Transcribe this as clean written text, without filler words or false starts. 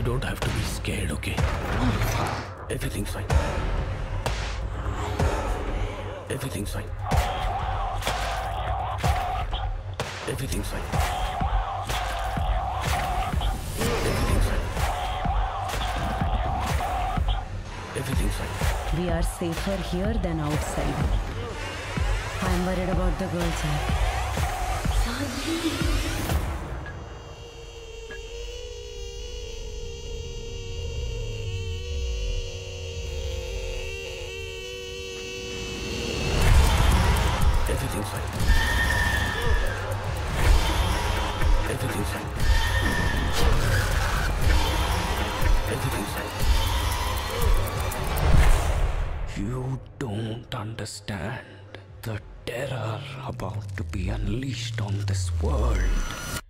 don't have to be scared, okay? Everything's fine. Everything's fine. Everything's fine. Everything's fine. Everything's fine. We are safer here than outside. I'm worried about the girls here. Everything's fine. Everything's fine. Everything's fine. You don't understand the terror about to be unleashed on this world.